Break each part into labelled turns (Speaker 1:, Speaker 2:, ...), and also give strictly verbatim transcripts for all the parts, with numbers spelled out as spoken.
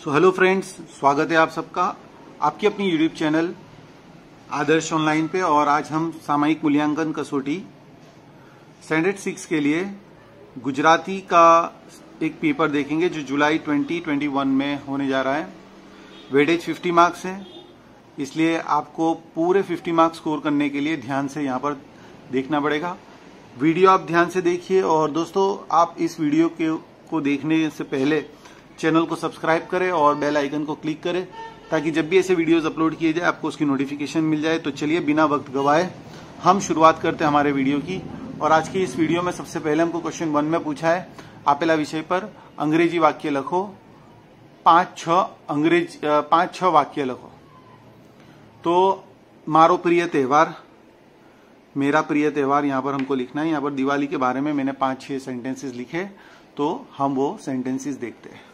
Speaker 1: So hello friends, स्वागत है आप सबका आपकी अपनी यूट्यूब चैनल आदर्श ऑनलाइन पे। और आज हम सामयिक मूल्यांकन कसौटी स्टैंडर्ड सिक्स के लिए गुजराती का एक पेपर देखेंगे जो जुलाई ट्वेंटी ट्वेंटी वन में होने जा रहा है। वेटेज फिफ्टी मार्क्स है, इसलिए आपको पूरे फिफ्टी मार्क्स स्कोर करने के लिए ध्यान से यहाँ पर देखना पड़ेगा। वीडियो आप ध्यान से देखिए और दोस्तों आप इस वीडियो के को देखने से पहले चैनल को सब्सक्राइब करें और बेल आइकन को क्लिक करें ताकि जब भी ऐसे वीडियोस अपलोड किए जाए आपको उसकी नोटिफिकेशन मिल जाए। तो चलिए बिना वक्त गवाए हम शुरुआत करते हैं हमारे वीडियो की। और आज की इस वीडियो में सबसे पहले हमको क्वेश्चन वन में पूछा है, आपेला विषय पर अंग्रेजी वाक्य लिखो, पांच छह अंग्रेज पांच छह वाक्य लिखो। तो मारो प्रिय त्योहार, मेरा प्रिय त्योहार यहाँ पर हमको लिखना है। यहाँ पर दिवाली के बारे में मैंने पांच छह सेंटेंसेस लिखे, तो हम वो सेंटेंसेस देखते हैं।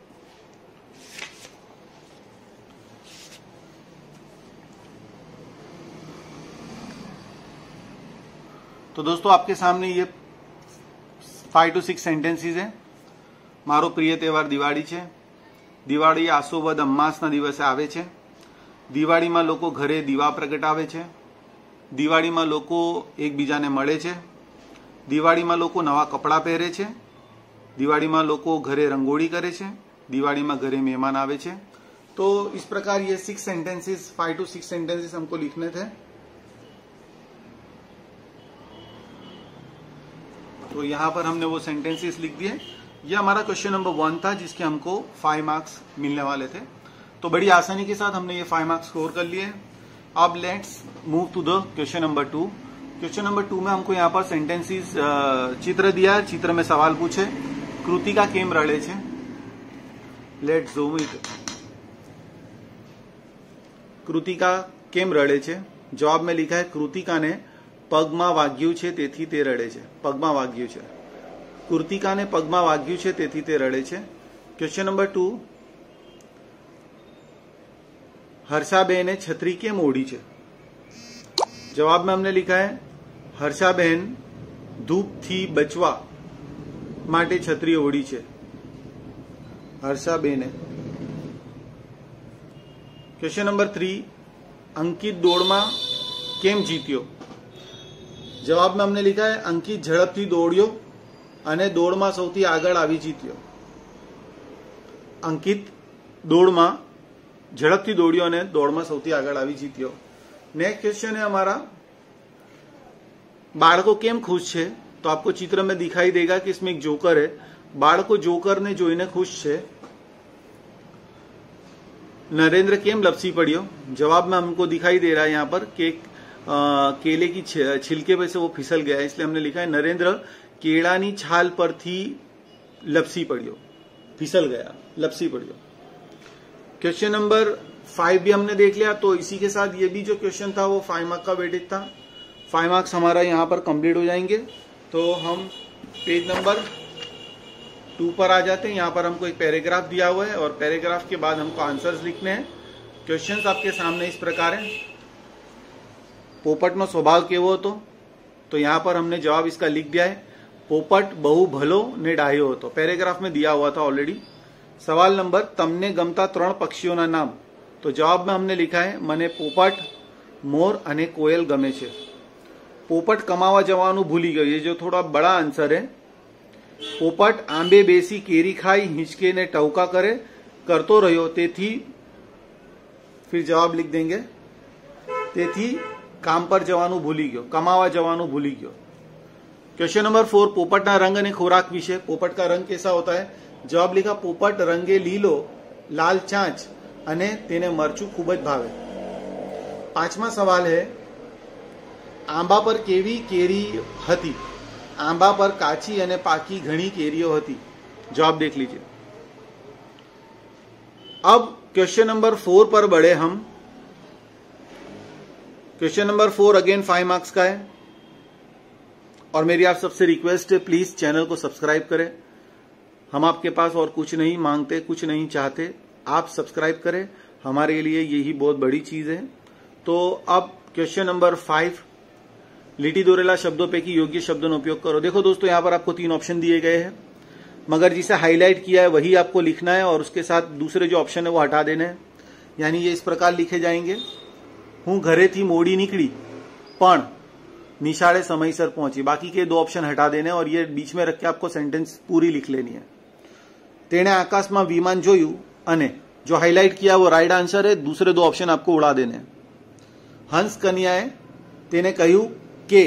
Speaker 1: तो दोस्तों आपके सामने ये फाइव टू सिक्स सेंटेंसीज है। मारो प्रिय तહેવાર દિવાળી છે। દિવાળી આસો વદ અમાસના દિવસે આવે છે। દિવાળીમાં લોકો ઘરે દીવા પ્રગટાવે છે। દિવાળીમાં લોકો એકબીજાને મળે છે। દિવાળીમાં લોકો નવા કપડાં પહેરે છે। દિવાળીમાં લોકો ઘરે રંગોળી કરે છે। દિવાળીમાં ઘરે મહેમાન આવે છે। तो इस प्रकार ये six sentences five to six sentences हमको लिखने थे। तो यहां पर हमने वो सेंटेंसेस लिख दिए। ये हमारा क्वेश्चन नंबर वन था जिसके हमको फाइव मार्क्स मिलने वाले थे। तो बड़ी आसानी के साथ हमने ये फाइव मार्क्स स्कोर कर लिए। अब let's move to the question number two. Question number two में हमको यहाँ पर सेंटेंसेस चित्र दिया है। चित्र में सवाल पूछे, कृतिका केम रड़े छे। Let's zoom it. कृतिका केम रड़े छे। जवाब में लिखा है कृतिका ने पगमा वाग्यू छे तेथी ते रड़े छे। पगमा वाग्यू छे, कृतिका ने पगमा वाग्यू छे तेथी ते रड़े छे। क्वेश्चन नंबर टू, हर्षाबेने छतरी केम ओढ़ी छे। जवाब में हमने लिखा है हर्षाबेन धूप थी बचवा माटे छतरी ओढ़ी छे। हर्षाबेने। क्वेश्चन नंबर थ्री, अंकित दौड़मा केम जीत्यो। जवाब में हमने लिखा है अंकित झड़पथी दौड़्यो अने दौड़मा सौथी आगळ आवी जीत्यो। अंकित दौड़मा झड़पथी दौड़्यो अने दौड़मा सौथी आगळ आवी जीत्यो। नेक्स्ट क्वेश्चन है हमारा, बाळको केम खुश छे। तो आपको चित्र में दिखाई देगा कि इसमें एक जोकर है। बाळको जोकर ने जोईने खुश छे। नरेंद्र केम लपसी पड़ियो। जवाब में हमको दिखाई दे रहा है यहाँ पर कि आ, केले की छिलके पे से वो फिसल गया है, इसलिए हमने लिखा है नरेंद्र केळानी छाल पर थी लपसी पड़ियो, फिसल गया, लपसी पड़ियो। क्वेश्चन नंबर फाइव भी हमने देख लिया। तो इसी के साथ ये भी जो क्वेश्चन था वो फाइव मार्क्स का वेटेज था। फाइव मार्क्स हमारा यहाँ पर कंप्लीट हो जाएंगे। तो हम पेज नंबर टू पर आ जाते हैं। यहाँ पर हमको एक पैराग्राफ दिया हुआ है और पैराग्राफ के बाद हमको आंसर्स लिखने हैं। क्वेश्चंस आपके सामने इस प्रकार है। पोपटनो स्वभाव केवो हतो। तो यहाँ पर हमने जवाब इसका लिख दिया है, पोपट बहु भलो ने डाह्यो हतो। पैराग्राफ में दिया हुआ था ऑलरेडी। सवाल नंबर, तमने गमता त्रण पक्षीओना नाम। तो जवाब में हमने लिखा है मने पोपट, मोर अने कोयल गमे छे। पोपट कमावा जवानुं भूली गयो, ये जो थोड़ा बड़ा आंसर है। पोपट आंबे बेसी केरी खाई हिंचके ने टवका करे करतो रह्यो तेथी, फिर जवाब लिख देंगे, तेथी काम पर जवानुं भूली गयो, कमावा जवानुं भूली गयो। क्वेश्चन नंबर फोर, पोपटना रंग अने खोराक विषे। पोपट का रंग कैसा होता है। जवाब लिखा पोपट रंगे लीलो लाल चांच अने तेने मरचू खूब ज भावे। पांचमा सवाल है, आंबा पर केवी केरी हती। आंबा पर काची अने पाकी घणी केरीओ हती। जवाब देख लीजिए। अब क्वेश्चन नंबर फोर पर बढ़े हम। Question number four again five marks का है और मेरी आप सबसे रिक्वेस्ट है प्लीज चैनल को सब्सक्राइब करें। हम आपके पास और कुछ नहीं मांगते, कुछ नहीं चाहते, आप सब्सक्राइब करें, हमारे लिए यही बहुत बड़ी चीज है। तो अब क्वेश्चन नंबर फाइव, લીટી દોરેલા શબ્દો પૈકી યોગ્ય શબ્દોનો ઉપયોગ કરો। देखो दोस्तों यहाँ पर आपको तीन ऑप्शन दिए गए हैं। मगर जिसे हाईलाइट किया है वही आपको लिखना है और उसके साथ दूसरे जो ऑप्शन है वो हटा देने हैं। यानी ये इस प्रकार लिखे जाएंगे, हूँ घरे थी मोड़ी निकली पण निशाड़े समयसर पहुंची। बाकी के दो ऑप्शन हटा देने और ये बीच में रख के आपको सेंटेंस पूरी लिख लेनी है। तेने आकाश में विमान जोयु अने जो हाईलाइट किया वो राइट आंसर है, दूसरे दो ऑप्शन आपको उड़ा देने हैं। हंस कन्याए तेने कह્યું કે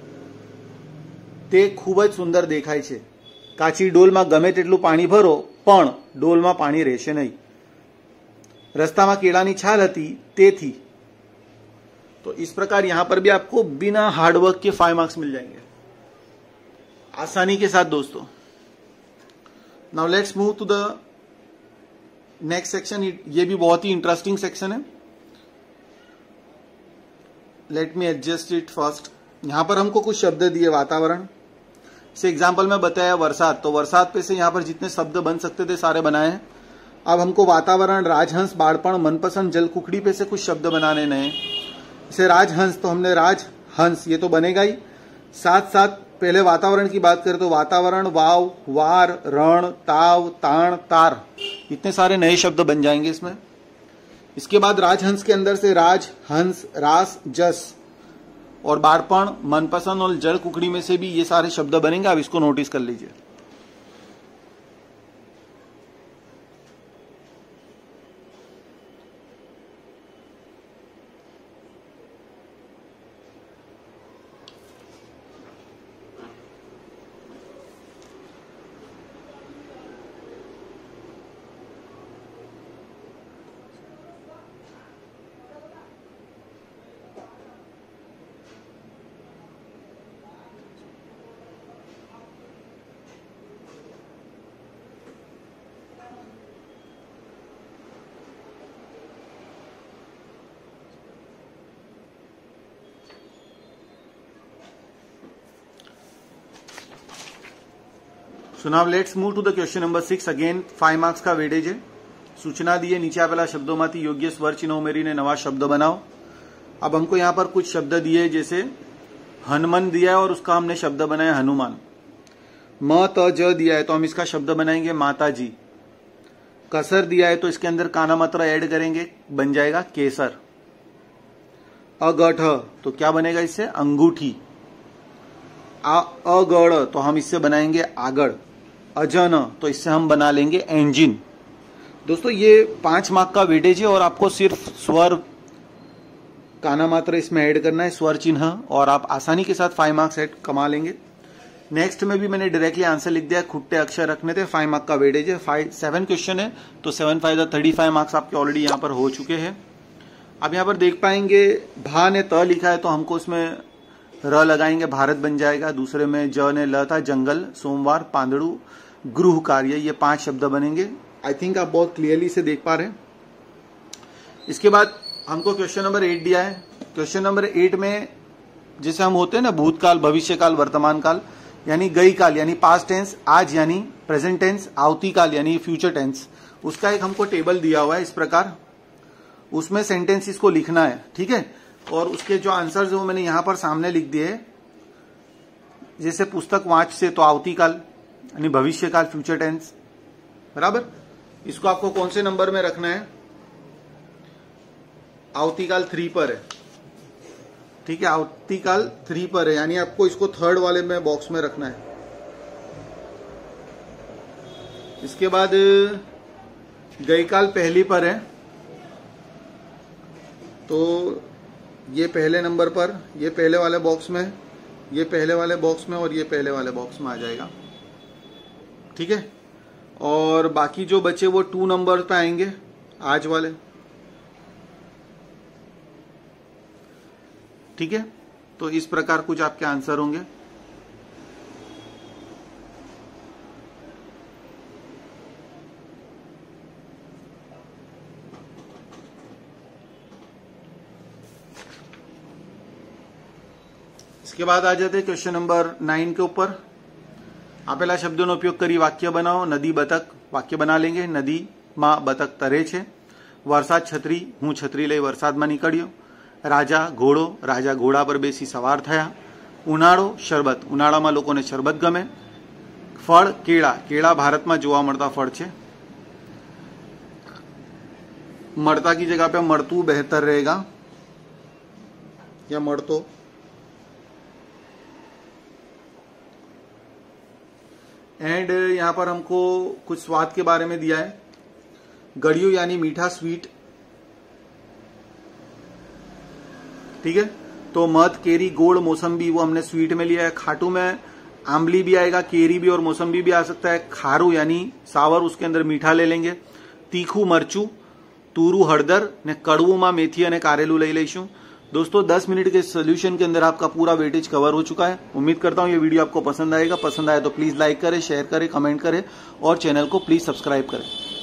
Speaker 1: તે ખૂબ જ સુંદર દેખાય છે, કાચી ડોલમાં ગમે તેટલું પાણી ભરો પણ ડોલમાં પાણી રહેશે નહીં। રસ્તામાં કેળાની છાલ હતી તેથી। तो इस प्रकार यहां पर भी आपको बिना हार्डवर्क के फाइव मार्क्स मिल जाएंगे आसानी के साथ दोस्तों। Now let's move to the next section. ये भी बहुत ही इंटरेस्टिंग सेक्शन है। Let me adjust it first. यहां पर हमको कुछ शब्द दिए वातावरण से, एग्जाम्पल में बताया वरसाद, तो वरसाद पे से यहां पर जितने शब्द बन सकते थे सारे बनाए हैं। अब हमको वातावरण, राजहंस, बाड़पण, मनपसंद, जलकुकड़ी पे से कुछ शब्द बनाने नए। जैसे राजहंस, तो हमने राजहंस ये तो बनेगा ही, साथ साथ पहले वातावरण की बात करें तो वातावरण, वाव, वार, रण, ताव, ताण, तार, इतने सारे नए शब्द बन जाएंगे इसमें। इसके बाद राजहंस के अंदर से राज, हंस, रास, जस और बाड़पण, मनपसंद और जल कुकड़ी में से भी ये सारे शब्द बनेंगे। आप इसको नोटिस कर लीजिए। So now let's move to the question number six. Again five marks का वेटेज है। सूचना दी है नीचे आपेला शब्दों योग्य स्वर चिन्ह उमेरीने नवा शब्द बनाओ। अब हमको यहाँ पर कुछ शब्द दिए, जैसे हनुमान दिया है और उसका हमने शब्द बनाया हनुमान। म त ज दिया है तो हम इसका शब्द बनाएंगे माताजी। कसर दिया है तो इसके अंदर काना मात्रा ऐड करेंगे, बन जाएगा केसर। अगठ तो क्या बनेगा इससे, अंगूठी। अगड़ तो हम इससे बनाएंगे आगड़। अजन तो इससे हम बना लेंगे इंजन। दोस्तों ये पांच मार्क का वेटेज है और आपको सिर्फ स्वर काना मात्र इसमें ऐड करना है, स्वर चिन्ह, और आप आसानी के साथ फाइव मार्क्स ऐड कमा लेंगे। नेक्स्ट में भी मैंने डायरेक्टली आंसर लिख दिया, खुट्टे अक्षर रखने थे। फाइव मार्क का वेटेज है, फाइव सेवन क्वेश्चन है तो seven five thirty five marks आपके ऑलरेडी यहाँ पर हो चुके हैं। अब यहाँ पर देख पाएंगे भा ने त लिखा है तो हमको उसमें र लगाएंगे, भारत बन जाएगा। दूसरे में ज ने ल था, जंगल, सोमवार, पांदड़ू, गृह कार्य, ये पांच शब्द बनेंगे। आई थिंक आप बहुत क्लियरली से देख पा रहे हैं। इसके बाद हमको क्वेश्चन नंबर एट दिया है। क्वेश्चन नंबर एट में जैसे हम होते हैं ना, भूतकाल, भविष्य काल, वर्तमान काल, यानी गई काल यानी पास्ट टेंस, आज यानी प्रेजेंट टेंस, आवती काल यानी फ्यूचर टेंस, उसका एक हमको टेबल दिया हुआ है इस प्रकार। उसमें सेंटेंसेस को लिखना है, ठीक है। और उसके जो आंसर्स है वो मैंने यहां पर सामने लिख दिए। जैसे पुस्तक वांच से तो आवती काल यानी भविष्य काल, फ्यूचर टेंस, बराबर। इसको आपको कौन से नंबर में रखना है, आवती काल थ्री पर है, ठीक है। आवती काल थ्री पर है यानी आपको इसको थर्ड वाले में बॉक्स में रखना है। इसके बाद गई काल पहली पर है तो ये पहले नंबर पर, ये पहले वाले बॉक्स में, ये पहले वाले बॉक्स में और ये पहले वाले बॉक्स में आ जाएगा, ठीक है। और बाकी जो बचे वो टू नंबर पे आएंगे, आज वाले, ठीक है। तो इस प्रकार कुछ आपके आंसर होंगे। इसके बाद आ जाते क्वेश्चन नंबर नाइन के ऊपर। आपेला शब्दों उपयोग करी वाक्य बनाओ। नदी बतक, वाक्य बना लेंगे। नदी मां बतक तरे छे। वरसाद छतरी, हूँ छतरी लई वरसाद में निकळ्यो। राजा घोड़ो, राजा घोड़ा पर बेसी सवार थया। उनाळो शरबत, उनाळामां लोकोने शरबत गमे। ફળ કેળા. કેળા ભારતમાં જોવા મળતા ફળ છે. મળતા की जगह पे मरतू बेहतर रहेगा या मरतो. एंड यहां पर हमको कुछ स्वाद के बारे में दिया है. गड़ियों यानी मीठा, स्वीट. ठीक है. तो मध, केरी, गोड़, मौसम्बी वो हमने स्वीट में लिया है. खाटू में आंवली भी आएगा, केरी भी और मौसम्बी भी आ सकता है. खारू यानी सावर, उसके अंदर मीठा ले लेंगे. तीखू मरचू, तूरू हળદર ने कड़वूમાં मेथी અને કારેલું લઈ લઈશું. दोस्तों दस मिनट के सोल्यूशन के अंदर आपका पूरा वेटेज कवर हो चुका है. उम्मीद करता हूं ये वीडियो आपको पसंद आएगा. पसंद आए तो प्लीज लाइक करें, शेयर करें, कमेंट करें और चैनल को प्लीज सब्सक्राइब करें.